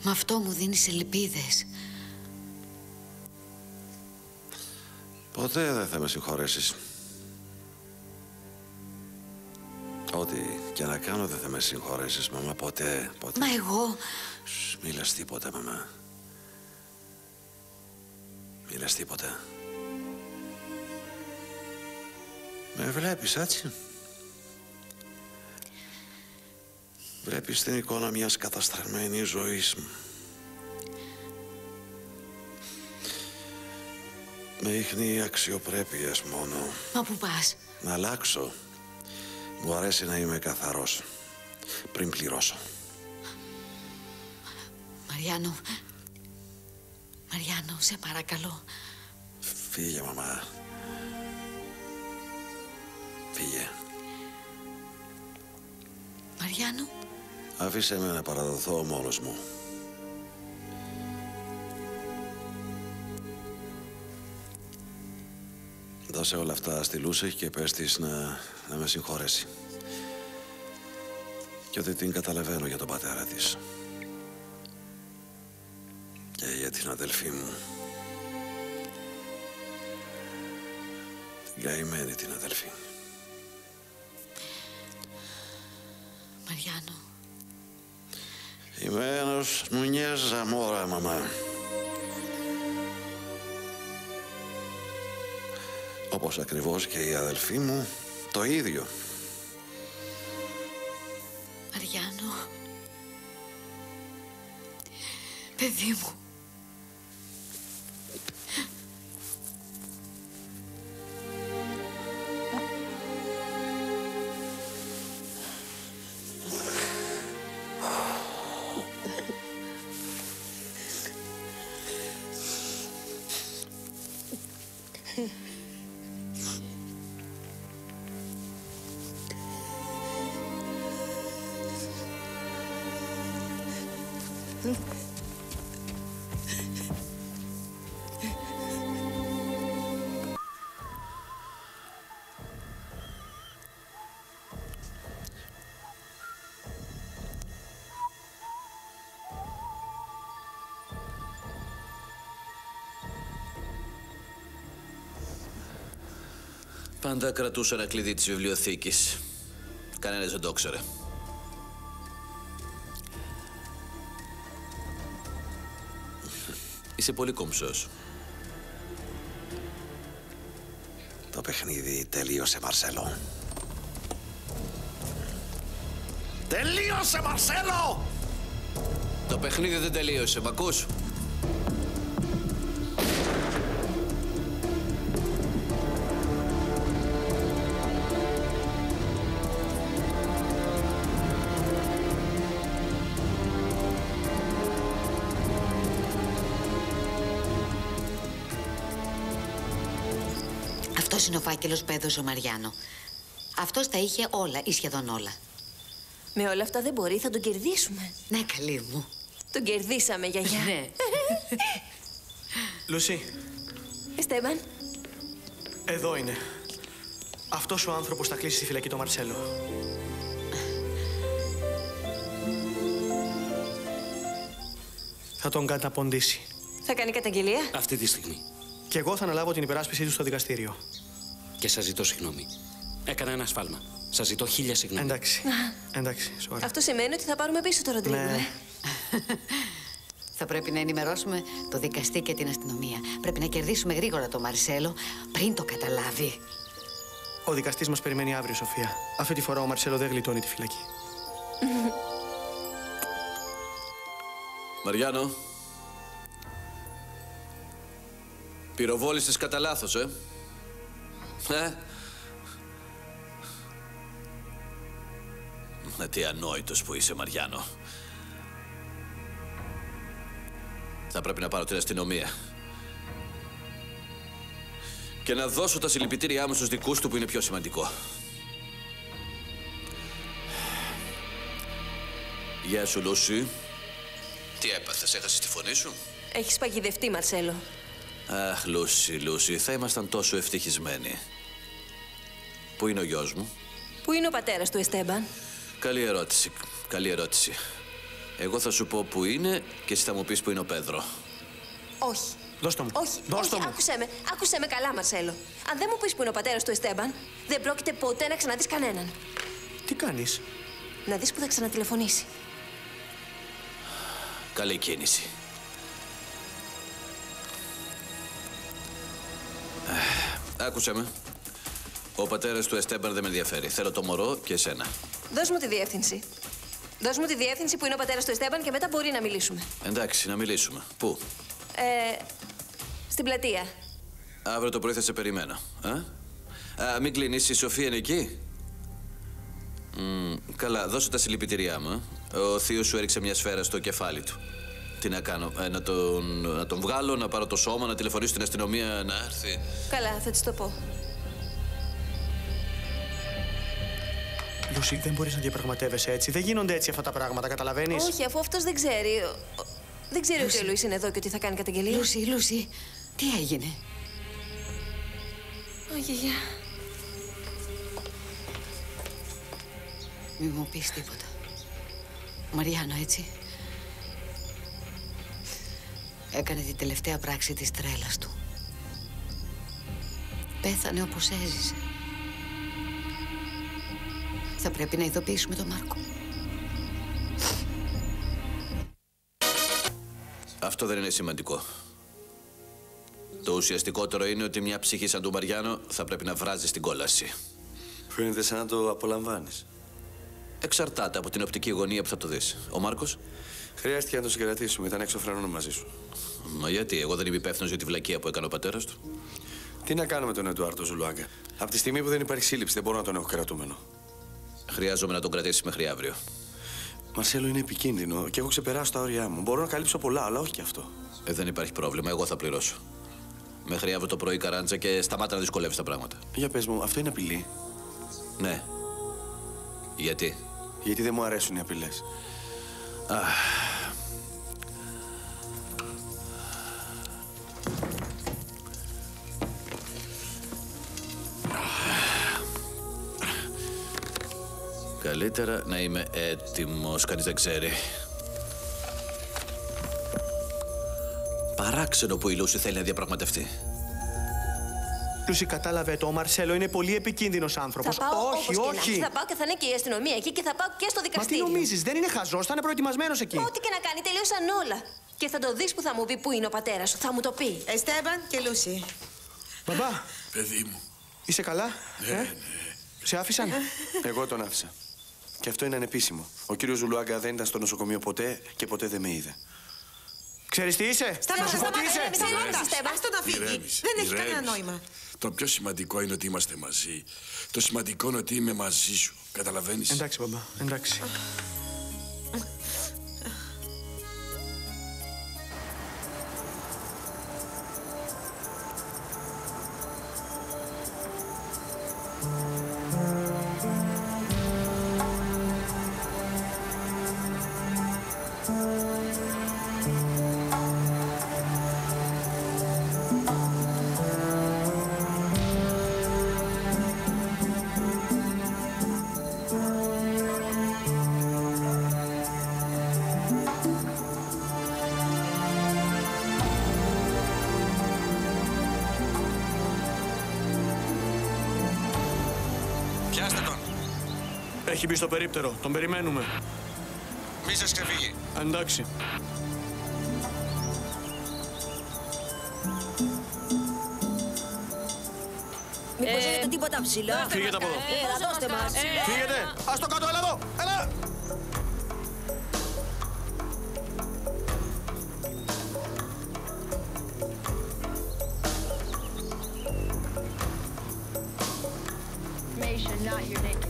Μα αυτό μου δίνει ελπίδες. Ποτέ δεν θα με συγχωρέσεις. Ό,τι και να κάνω δεν θα με συγχωρέσεις, μαμά, ποτέ. Μα εγώ... Μη λες τίποτα, μαμά. Μη λες τίποτα. Με βλέπεις έτσι. Βλέπεις την εικόνα μιας καταστραμμένης ζωής μου. Με ίχνη αξιοπρέπειας μόνο. Μα πού πας? Να αλλάξω. Μου αρέσει να είμαι καθαρός. Πριν πληρώσω. Μαριάνο. Μαριάνο, σε παρακαλώ. Φύγε, μαμά. Φύγε. Μαριάνο. Αφήσε με να παραδοθώ μόνος μου. Δώσε όλα αυτά στη Λούση και πες της να με συγχωρέσει. Και ότι την καταλαβαίνω για τον πατέρα της. Και για την αδελφή μου. Την καημένη την αδελφή. Μαριάνο. Είμαι ένας Νουνιές Ζαμόρα, μαμά. Όπως ακριβώς και η αδελφή μου, το ίδιο. Μαριάνο. Παιδί μου. Πάντα κρατούσα ένα κλειδί της βιβλιοθήκης. Κανένας δεν το ήξερε. Είσαι πολύ κομψός. Το παιχνίδι τελείωσε, Μαρσέλο. Τελείωσε, Μαρσέλο! Το παιχνίδι δεν τελείωσε, μ' ακούς? Αυτός είναι ο φάκελος που έδωσε ο Μαριάνο. Αυτός τα είχε όλα ή σχεδόν όλα. Με όλα αυτά δεν μπορεί, θα τον κερδίσουμε. Ναι, καλή μου. Τον κερδίσαμε, γιαγιά. Ναι. Λούσι. Εστέμπαν. Εδώ είναι. Αυτός ο άνθρωπος θα κλείσει στη φυλακή το Μαρσέλο. Θα τον καταποντήσει. Θα κάνει καταγγελία. Αυτή τη στιγμή. Και εγώ θα αναλάβω την υπεράσπιση του στο δικαστήριο. Και σας ζητώ συγγνώμη. Έκανα ένα σφάλμα. Σας ζητώ 1000 συγγνώμη. Εντάξει. Εντάξει, σοβαρά. Αυτό σημαίνει ότι θα πάρουμε πίσω το Ροντρίγκο. Ναι. Θα πρέπει να ενημερώσουμε το δικαστή και την αστυνομία. Πρέπει να κερδίσουμε γρήγορα το Μαρσέλο πριν το καταλάβει. Ο δικαστής μας περιμένει αύριο, Σοφία. Αυτή τη φορά ο Μαρσέλο δεν γλιτώνει τη φυλακή. Μαριάνο. Πυροβόλησες κατά λάθος, Τι ανόητος που είσαι, Μαριάνο. Θα πρέπει να πάρω την αστυνομία. Και να δώσω τα συλληπιτήριά μου στους δικούς του που είναι πιο σημαντικό. Γεια σου, Λούση. Τι έπαθες, έχασες τη φωνή σου? Έχεις παγιδευτεί, Μαρσέλο. Αχ, Λούση, θα ήμασταν τόσο ευτυχισμένοι. Πού είναι ο γιος μου? Πού είναι ο πατέρας του, Εστέμπαν? Καλή ερώτηση. Εγώ θα σου πω που είναι και εσύ θα μου πεις που είναι ο Πέδρο. Όχι. Δώσ' το μου. Όχι, Δώσ' το όχι, μου. άκουσέ με καλά, Μαρσέλο. Αν δεν μου πεις που είναι ο πατέρας του Εστέμπαν, δεν πρόκειται ποτέ να ξαναδείς κανέναν. Τι κάνεις? Να δεις που θα ξανατηλεφωνήσει. Καλή κίνηση. Άκουσε με. Ο πατέρας του Εστέμπαν δεν με ενδιαφέρει. Θέλω το μωρό και εσένα. Δώσ' μου τη διεύθυνση. Δώσ' μου τη διεύθυνση που είναι ο πατέρας του Εστέμπαν και μετά μπορεί να μιλήσουμε. Εντάξει, να μιλήσουμε. Πού? Στην πλατεία. Αύριο το πρωί θα σε περιμένω. Μην κλείνεις, η Σοφία είναι εκεί. Καλά, δώσε τα συλληπιτήριά μου. Ο θείος σου έριξε μια σφαίρα στο κεφάλι του. Τι να κάνω, να τον βγάλω, να πάρω το σώμα, να τηλεφωνήσω στην αστυνομία να έρθει. Καλά, θα της το πω. Λούση, δεν μπορείς να διαπραγματεύεσαι έτσι. Δεν γίνονται έτσι αυτά τα πράγματα, καταλαβαίνεις? Όχι, αφού αυτός δεν ξέρει. Δεν ξέρει ότι ο Λουίς είναι εδώ και ότι θα κάνει καταγγελία. Λούση, τι έγινε? Αγιαγιά. Μη μου πεις τίποτα. Μαριάνο, έτσι. Έκανε την τελευταία πράξη της τρέλας του. Πέθανε όπως έζησε. Θα πρέπει να ειδοποιήσουμε τον Μάρκο. Αυτό δεν είναι σημαντικό. Το ουσιαστικότερο είναι ότι μια ψυχή σαν του Μαριάνο θα πρέπει να βράζει στην κόλαση. Φαίνεται σαν να το απολαμβάνεις. Εξαρτάται από την οπτική γωνία που θα το δεις. Ο Μάρκος? Χρειάστηκε να το συγκρατήσουμε. Ήταν έξω φρενών μαζί σου. Μα γιατί, εγώ δεν είμαι υπεύθυνος για τη βλακεία που έκανε ο πατέρας του. Τι να κάνουμε τον Εντουάρτο Ζουλουάγκα? Από τη στιγμή που δεν υπάρχει σύλληψη, δεν μπορώ να τον έχω κρατούμενο. Χρειάζομαι να τον κρατήσεις μέχρι αύριο. Μαρσέλο, είναι επικίνδυνο και έχω ξεπεράσει τα όρια μου. Μπορώ να καλύψω πολλά, αλλά όχι και αυτό. Δεν υπάρχει πρόβλημα, εγώ θα πληρώσω. Μέχρι αύριο το πρωί, Καράντζα, και σταμάτα να δυσκολεύεις τα πράγματα. Για πες μου, αυτό είναι απειλή? Ναι. Γιατί? Γιατί δεν μου αρέσουν οι απειλές. Καλύτερα να είμαι έτοιμος, κανείς δεν ξέρει. Παράξενο που η Λούση θέλει να διαπραγματευτεί. Λούση, κατάλαβε το. Ο Μαρσέλο είναι πολύ επικίνδυνος άνθρωπος. Θα πάω Όχι, όπως και να όχι. έχει. Θα πάω και θα είναι και η αστυνομία εκεί και θα πάω και στο Μα τι δικαστήριο. νομίζεις, δεν είναι χαζός, θα είναι προετοιμασμένος εκεί. Ό,τι και να κάνει, τελείωσαν όλα. Και θα το δεις που θα μου πει που είναι ο πατέρας σου. Θα μου το πει. Εστέμπαν και Λούση. Μπαμπά, Παιδί μου. είσαι καλά? Ναι. Σε άφησαν? Εγώ τον άφησα. Και αυτό είναι ανεπίσημο. Ο κύριος Ζουλουάγκα δεν ήταν στο νοσοκομείο ποτέ και ποτέ δεν με είδε. Ξέρεις τι είσαι? Θα σου πω τι είσαι. Ας το να φύγει. Ηρέμησε, Δεν έχει κανένα ηρέμησε. νόημα. Το πιο σημαντικό είναι ότι είμαστε μαζί. Το σημαντικό είναι ότι είμαι μαζί σου. Καταλαβαίνεις? Εντάξει, μπαμπά, εντάξει. Πιάστε τον. Έχει μπει στο περίπτερο, τον περιμένουμε. Μη σας ξεφύγει. Εντάξει. Μήπως έχετε τίποτα ψηλά? Φύγετε από εδώ. Έλα, δώστε μας. Φύγετε. Ας το κάτω, έλα εδώ. Έλα. Information, not your name.